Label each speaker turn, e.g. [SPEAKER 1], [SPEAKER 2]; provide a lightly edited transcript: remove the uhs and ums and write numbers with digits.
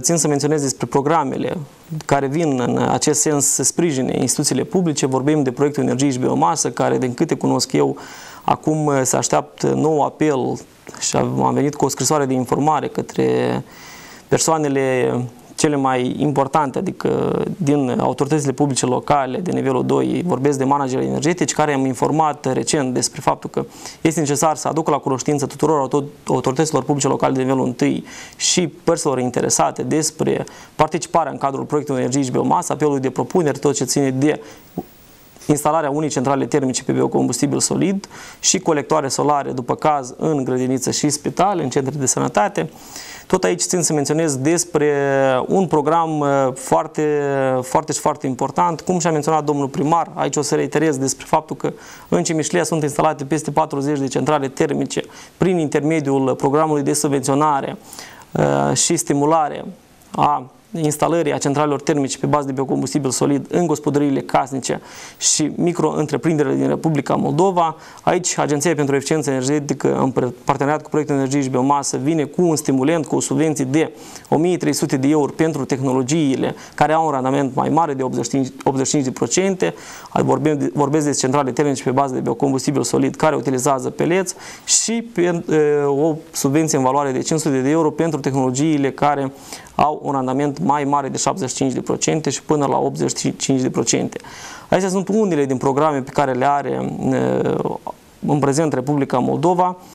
[SPEAKER 1] țin să menționez despre programele care vin în acest sens să sprijine instituțiile publice. Vorbim de proiectul Energie și Biomasă, care, din câte cunosc eu, acum se așteaptă nou apel și am venit cu o scrisoare de informare către persoanele cele mai importante, adică din autoritățile publice locale de nivelul 2, vorbesc de manageri energetici, care am informat recent despre faptul că este necesar să aducă la cunoștință tuturor autorităților publice locale de nivelul 1 și părților interesate despre participarea în cadrul proiectului Energie și Biomasă, apelului de propuneri, tot ce ține de instalarea unei centrale termice pe biocombustibil solid și colectoare solare, după caz, în grădiniță și spitale, în centre de sănătate. Tot aici țin să menționez despre un program foarte important, cum și-a menționat domnul primar. Aici o să reiterez despre faptul că în Cimișlea sunt instalate peste 40 de centrale termice prin intermediul programului de subvenționare și stimulare a instalării a centralelor termice pe bază de biocombustibil solid în gospodăriile casnice și micro-întreprinderile din Republica Moldova. Aici, Agenția pentru Eficiență Energetică, în parteneriat cu proiectul Energie și Biomasă, vine cu un stimulent, cu o subvenție de 1300 de euro pentru tehnologiile care au un randament mai mare de 85%. Vorbesc de centrale termice pe bază de biocombustibil solid care utilizează peleți și o subvenție în valoare de 500 de euro pentru tehnologiile care au un randament mai mare de 75% și până la 85%. Acestea sunt unele din programe pe care le are în prezent Republica Moldova.